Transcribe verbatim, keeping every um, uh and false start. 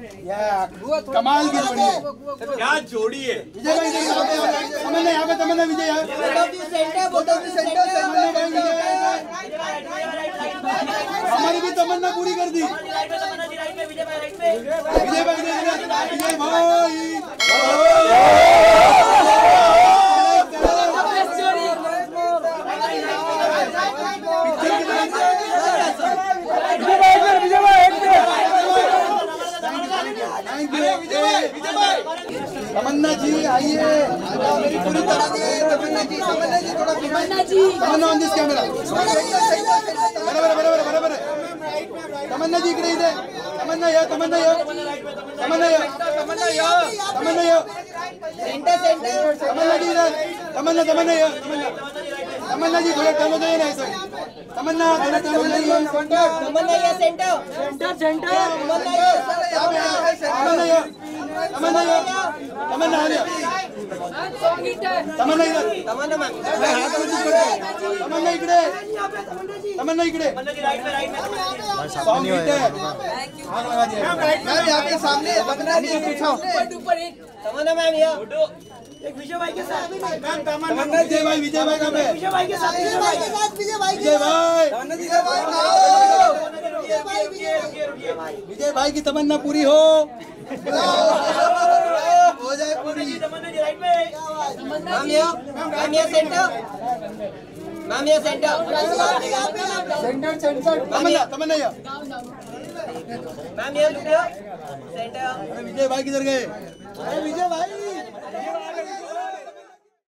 कमाल की जोड़ी है, क्या जोड़ी है। विजय भाई तमन्ना यहाँ पे, तमन्ना विजय यहाँ हमारी भी तमन्ना पूरी कर दी। विजय भाई विजय भाई तमन्ना जी आइए, मेरी पूरी तरह से तमन्ना जी, तमन्ना जी थोड़ा Tamanna ji, Tamanna on this camera, बराबर बराबर बराबर है। तमन्ना जी इकडे इधर, तमन्ना या तमन्ना या तमन्ना या तमन्ना या तमन्ना या सेंटर सेंटर तमन्ना जी इधर, तमन्ना तमन्ना या तमन्ना तमन्ना जी थोड़ा टर्न हो जाइए ना ऐसा, तमन्ना थोड़ा टर्न हो जाइए, तमन्ना या सेंटर सेंटर सेंटर तमन्ना या तमन्ना या तमन्ना या तमन्ना आ तमन्ना इधर, तमन्ना मैम तमन्ना इकडे, तमन्ना इकडे सॉन्ग हिट है। मैम यहाँ पे सामने तमन्ना जी तमन्ना मैम या एक विजय भाई के साथ तमन्ना विजय भाई, विजय भाई कहाँ पे? विजय भाई के साथ विजय भाई के साथ विजय भाई विजय भाई तमन्ना जी का भाई विजय भाई विजय भाई की तमन्ना पूरी हो हो जाए पूरी। तमन्ना जी राइट में मैम या मैम या सेंटर मैम या centre centre centre Tamanna Tamanna या मैम या लुक या सेंटर विजय भाई किधर गए? विजय भाई